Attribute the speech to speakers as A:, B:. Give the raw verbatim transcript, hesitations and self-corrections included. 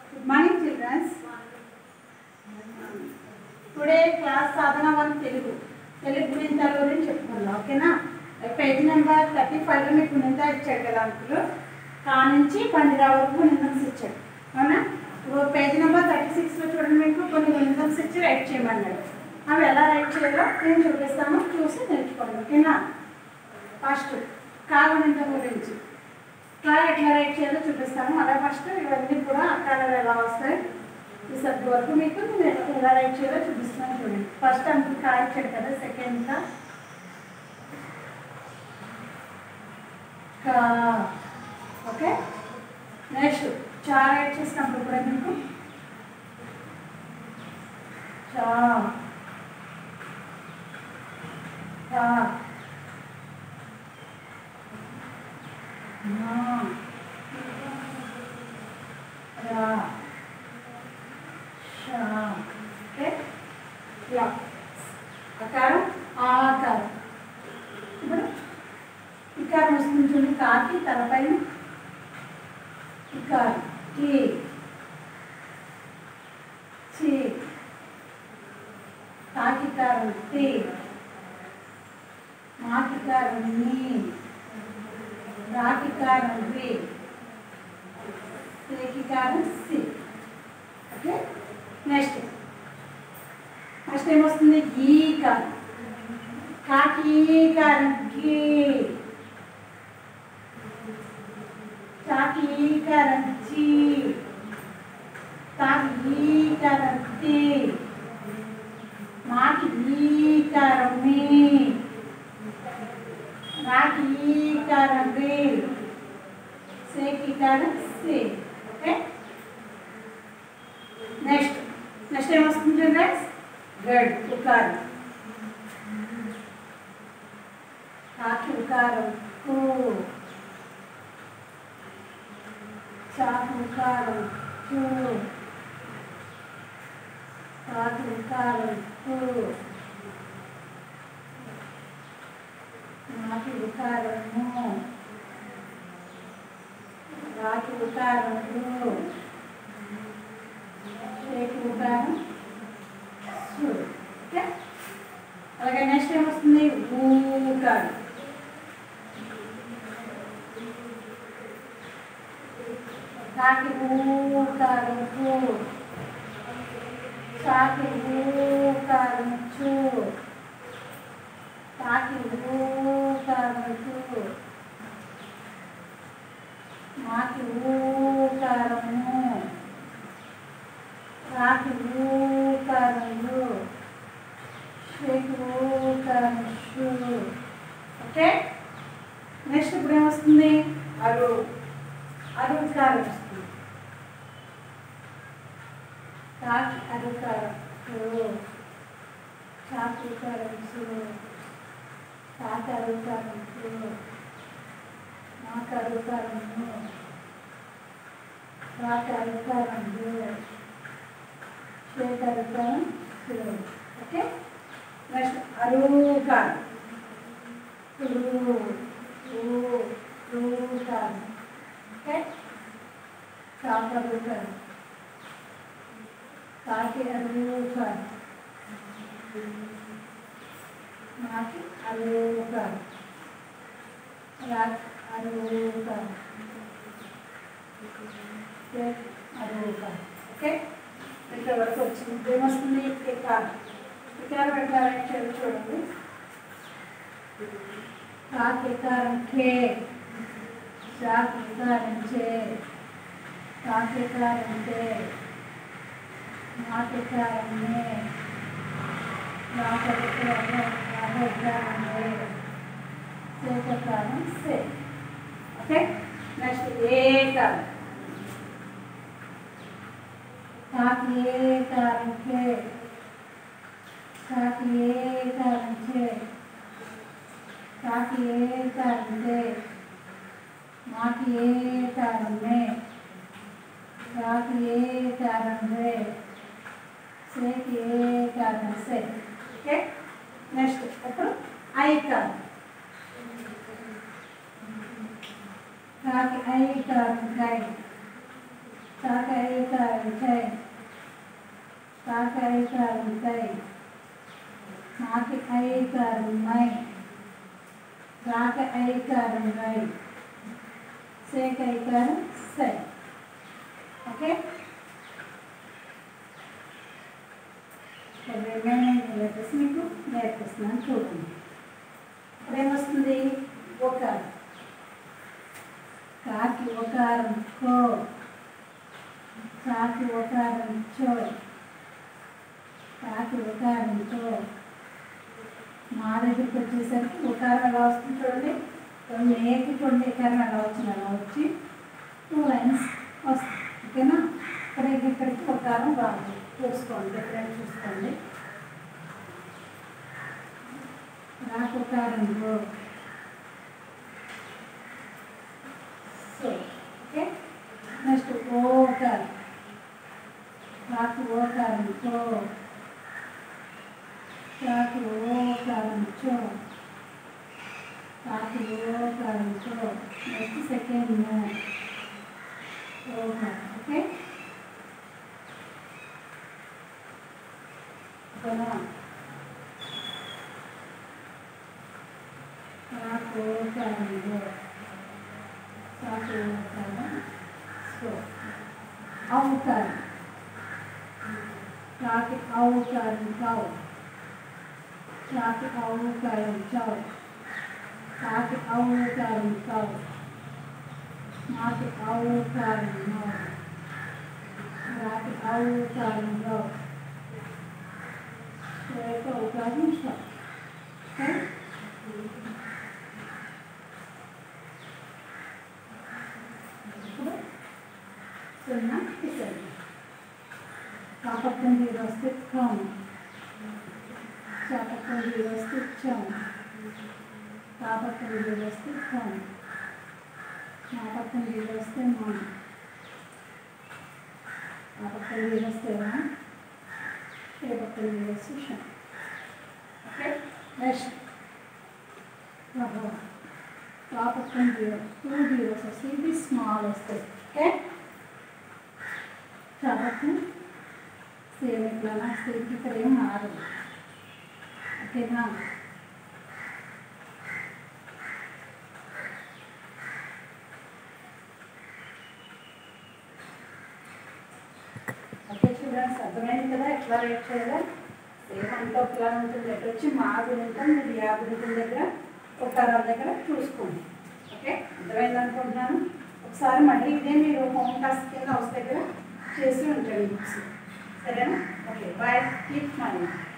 A: Good morning, children. Today class Sadhana one Telugu. Telugu Guninthalu గురించి చెప్పుకుందాం, ఓకేనా? Page number thirty five లో మీకు గుణింత ఇచ్చాడు కదా అంకులు, కా నుంచి పందిరా వరకు గుణింతమ్స్ ఇచ్చాడు, అవునా? పేజ్ నెంబర్ థర్టీ సిక్స్ లో చూడండి, మీకు కొన్ని గుణింతమ్స్ ఇచ్చి రైట్ చేయమన్నాడు. అవి ఎలా రైట్ చేయాలో నేను చూపిస్తాను, చూసి నేర్చుకోండి, ఓకేనా? ఫస్ట్ కా గుణింతం గురించి కా ఎట్లా రైట్ చేయాలో చూపిస్తాను. అలా ఫస్ట్ ఇవన్నీ కూడా అకారాలు ఎలా వస్తాయి ఈ సబ్జెక్ట్ వరకు మీకు నేను ఎలా రైట్ చేయాలో చూపిస్తున్నాను చూడండి. ఫస్ట్ అంత కా ఇచ్చాడు కదా, సెకండ్ కా కా ఓకే. నెక్స్ట్ చా రైట్ చేసినప్పుడు కూడా మీకు చా కా నా రా షా ఓకే. యా అకారం ఆకారం. ఇప్పుడు ఇకారం వస్తుంది చూడండి, కాకి తలపైన ఇకారం కి చి కాకికారం తి మాకికారం ని రాకికారం రి రేకికారం సి ఓకే. నెక్స్ట్ నెక్స్ట్ ఏమొస్తుంది ఈకారం, కాకీకారం కి చాకీకారం చి తాకీకారం తి మాకీకారం మీ రాకీకారం రి సేకీకారం సి ఓకే. నెక్స్ట్ నెక్స్ట్ ఏమొస్తుంది ఫ్రెండ్స్, గడ్ ఉకారం, కాకి ఉకారం కు చాకి ఉకారం కు కాకి ఉకారం కు మాకి ఉకారం ము రాకి ఉకారం రు రేకి ఉకారం సు ఓకే. అలాగే నెక్స్ట్ ఏమొస్తుంది ఊకారం, కాకి ఊకారం కు చాకి ఊకారం చు కాకి ఊకారం కు మాకి ఊకారము రాకి ఊకారం రు షేకి ఊకారం షు ఓకే. నెక్స్ట్ ఇప్పుడు ఏమొస్తుంది అరు, అరుకారం వస్తుంది, కాకి అరుకారం కు చాకుకారం సు కాకి అరుకారం కు మాకు అరుకారం ము రాకి అరుకారం రు షేకి అరుకారం సు ఓకే. నెక్స్ట్ అరుకారం రు రూకారం ఓకే. చాక అరుకారం కాకి అరుకారం మాకి అరుకారం రాకి అరుకారం అరుకారం ఓకే. ఇక్కడ వరకు వచ్చింది. ఏమొస్తుంది ఇకారం, ఇకారం ఎట్లా రైట్ చేయాలి చూడండి. కాకికారం కే చాకికారం చే కాకికారం తే మాకికారం నే రాకకారం రాకకారం రే సేకకారం సే ఓకే. నెక్స్ట్ ఏకారం, కాకి ఏకారం కే కాకి ఏకారం చే కాకి ఏకారం తే మాకి ఏకారం నే రాకి ఏకారం రే సేకి ఏకారం సే ఓకే. నెక్స్ట్ ఇప్పుడు ఐకారం, కాకి ఐకారం కై కాకి ఐకారం ఐకారం చై తాకి ఐకారం తై మాకి ఐకారం మై రాకి ఐకారం రై సేకి ఐకారం సై. ఓకే, రిమైనింగ్ లెటర్స్ మీకు నేర్పిస్తున్నాను చూడండి. ఇప్పుడేమొస్తుంది? ఒకారం. కాకి ఒకారం కో, చాకి ఒకారం చో, కాకి ఒకారం తో. మా దగ్గరికి వచ్చేసరికి ఒకారం ఎలా వస్తుంది చూడండి. కొన్ని ఏకి కొన్ని ఏకారం ఎలా వచ్చింది అలా వచ్చి టూ లైన్స్ వస్తుంది. ఓకేనా? ఇక్కడికి ఇక్కడికి ఒకారం రాదు. చూసుకోండి, ఎక్కడైనా చూసుకోండి. రాకు ఒకారం రో. సో ఓకే, నెక్స్ట్ ఓకారం. రాకు ఓకారం తో, చాకు ఓకారం చో, కాకి ఓకారం చో. నెక్స్ట్ సెకండ్ నో ఓకారం. ఓకే, రాకు ఓకారం రో, చాకు ఓకారం సో. ఔకారం. కాకి ఔకారం కౌ, చాకి ఔకారం చౌ, కాకి ఔకారం కౌ, మాకి ఔకారం నౌ, రాకి ఔకారం రౌ, రేపు ఔకారం షౌ. ఓకే, ఇప్పుడు సున్నా ఇసరి. కాపక్కన జీరో వస్తే కాము, చాపక్కన జీరో వస్తే చౌ, కాపక్కన జీరో వస్తే కాము, మా పక్కన జీరో వస్తే మా, ఆ పక్కన జీరో వస్తే మా, ఏ పక్కన జీరో వస్తే షా. ఓకే, నెక్స్ట్ ఆ పక్కన జీరో టూ జీరోస్ వస్తే ఇది స్మాల్ వస్తాయి. ఓకే, కాబట్టి సేమ్ ఇట్లా వస్తే ఇక్కడ ఏం మారదు. ఓకేనా? ఓకే స్టూడెంట్స్, అర్థమైంది కదా ఎట్లా రేట్ చేయాలి? సేమ్ అంతా ఒకలా ఉంటుంది. ఎటు వచ్చి మా గుణింతం మీరు యా గుణింతం దగ్గర ఒకారాల దగ్గర చూసుకోండి. ఓకే, అర్థమైంది అనుకుంటున్నాను. ఒకసారి మళ్ళీ ఇదే మీరు హోమ్ టాస్క్ కింద హౌస్ దగ్గర చేసి ఉంటారు బుక్స్. సరేనా? Okay, bye, keep smiling.